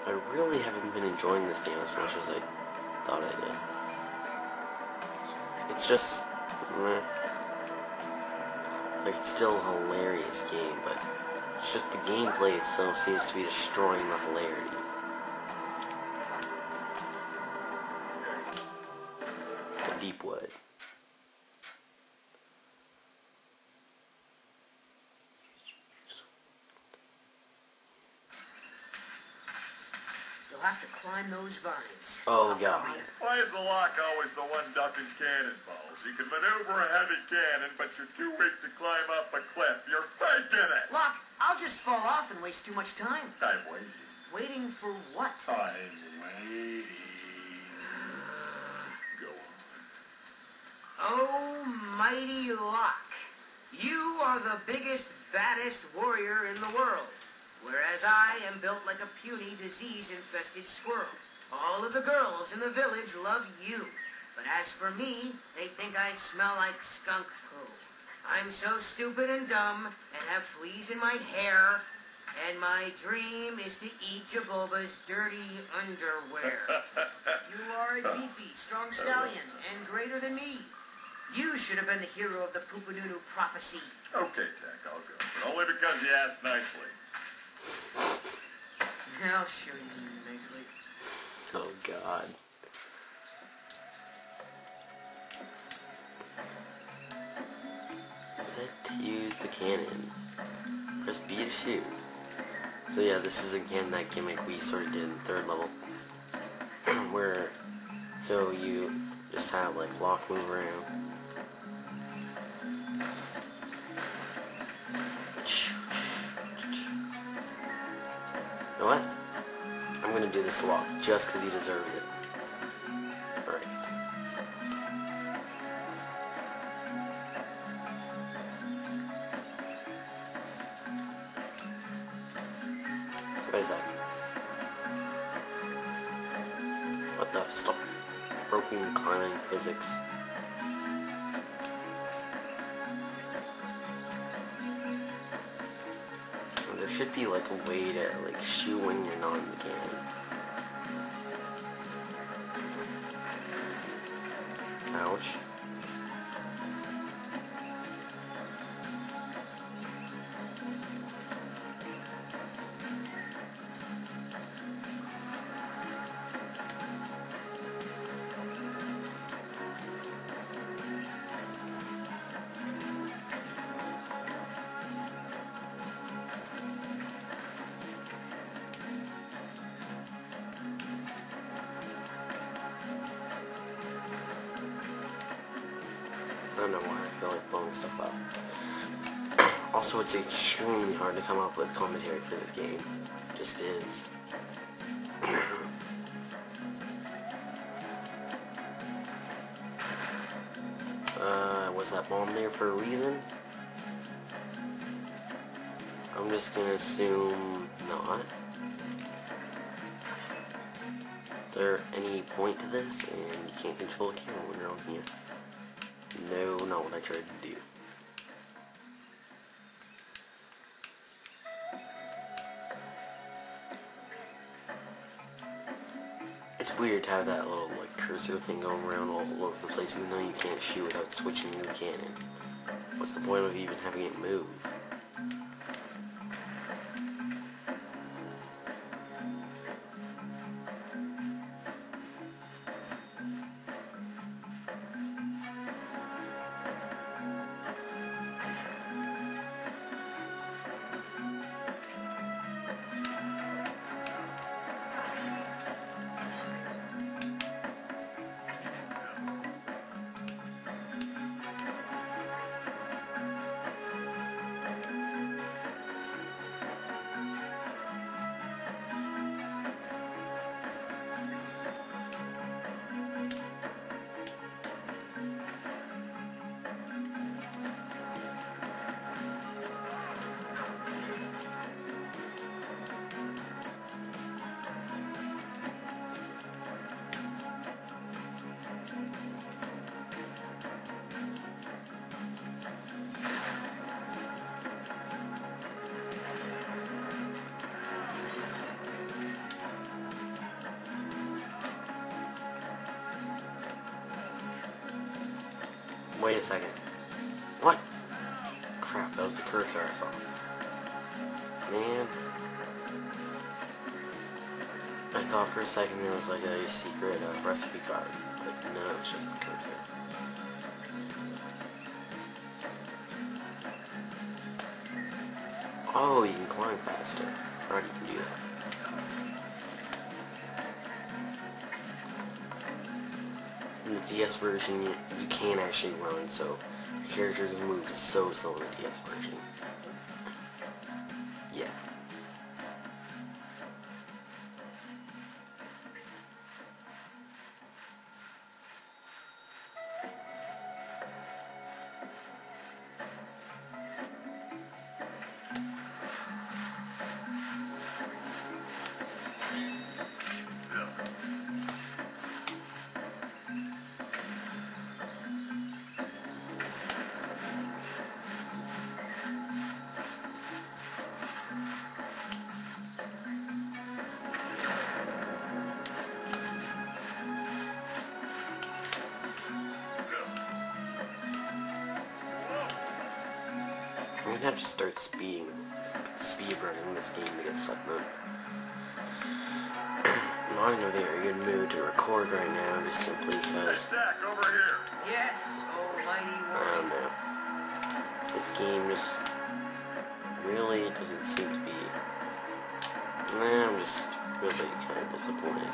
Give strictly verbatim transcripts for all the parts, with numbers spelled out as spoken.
I really haven't been enjoying this game as much as I thought I did. It's just, meh. Like, it's still a hilarious game, but it's just the gameplay itself seems to be destroying the hilarity. Deepwood. You'll have to climb those vines. Oh god. Why is the lock always the one ducking cannonballs? You can maneuver a heavy cannon, but you're too weak to climb up a cliff. You're faking it! Look, I'll just fall off and waste too much time. I'm waiting. Waiting for what? I'm waiting. Go on. Oh, mighty Locke. You are the biggest, baddest warrior in the world. Whereas I am built like a puny, disease-infested squirrel. All of the girls in the village love you. But as for me, they think I smell like skunk poo. I'm so stupid and dumb, and have fleas in my hair, and my dream is to eat Jabulba's dirty underwear. You are a beefy, strong stallion, and greater than me. You should have been the hero of the Poopanunu prophecy. Okay, Tech, I'll go. But only because you asked nicely. I'll show you nicely. Oh god. Set to use the cannon. Press B to shoot. So yeah, this is again that gimmick we sort of did in the third level. Where, so you just have like Locke move around. You know what? I'm gonna do this Locke just because he deserves it. Alright. What is that? What the? Stop. Broken climbing physics. There should be like a way to like shoot when you're not in the cannon. Ouch. I don't know why I feel like blowing stuff up. Also, it's extremely hard to come up with commentary for this game. Just is. uh, was that bomb there for a reason? I'm just gonna assume not. Is there any point to this? And you can't control a camera when you're on here. No, not what I tried to do. It's weird to have that little like cursor thing going around all over the place even though you can't shoot without switching to the cannon. What's the point of even having it move? Wait a second. What? Crap, that was the cursor I saw. Man. I thought for a second there was like a secret uh, recipe card, but no, it's just the cursor. Oh, you can climb faster. I already can do that. In the D S version, you, you can actually run, so your characters move so slow in the D S version. Yeah. I'm gonna have to start speeding, speed running this game to get stuff done. I'm not in a very good mood to record right now, just simply because Stack over here. Yes, almighty I don't warrior. know. This game just really doesn't seem to be. Nah, I'm just really kind of disappointed.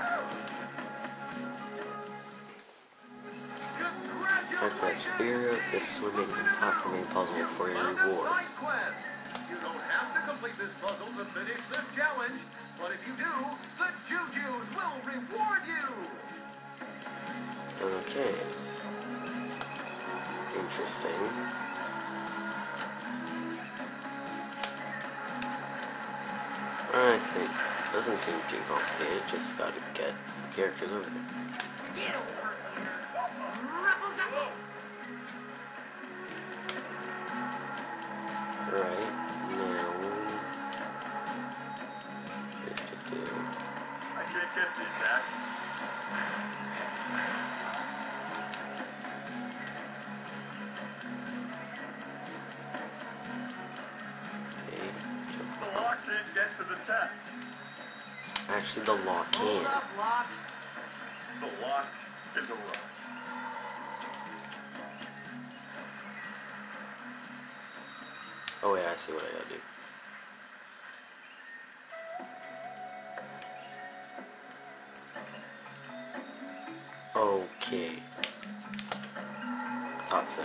After Spirit, this swimming and platforming puzzle for your reward. You don't have to complete this puzzle to finish this challenge, but if you do, the Jujus will reward you! Okay. Interesting. I think it doesn't seem too complicated, just gotta get the characters over there. Get over here. Rapunzel. Right, now what to do? I can't get these, Zach. Okay. The lock can't get to the tap. Actually, the lock Hold can. up, lock. The lock is a rock. Oh wait, I see what I gotta do. Okay. Thought so.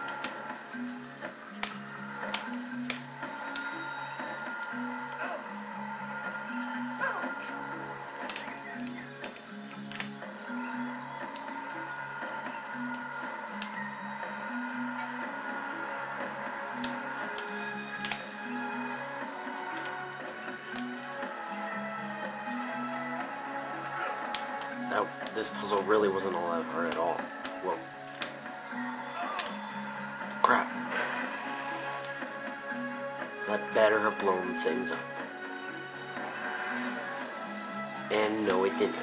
That, this puzzle really wasn't all that hard at all. Whoa. Crap. That better have blown things up. And no, it didn't.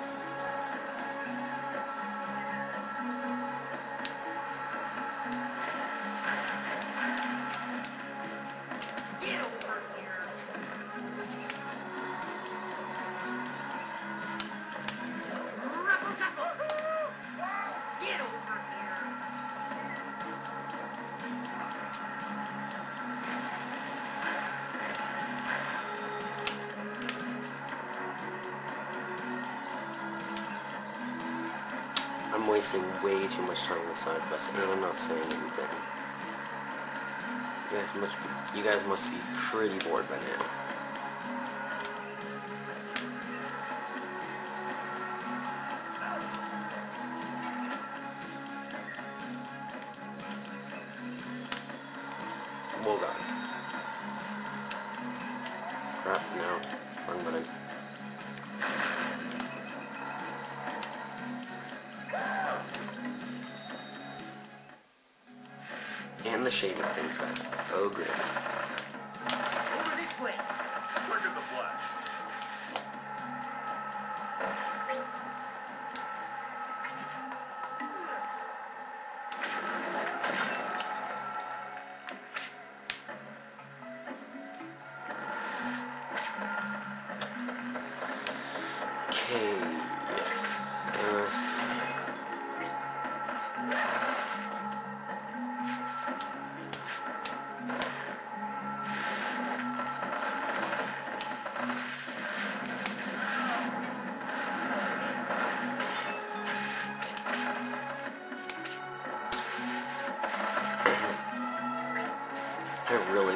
Get over here. Rapunzel. Get over here. I'm wasting way too much time on the side quest, and I'm not saying anything. You guys must be, you guys must be pretty bored by now. Whoa, God. Crap, no. Wrong button. And the shaving thing's back. Oh, great. Over this way. Look at the flash.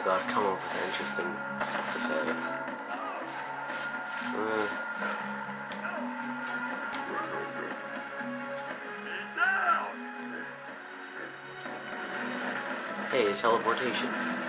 gotta come up with interesting stuff to say. Uh, hey, teleportation.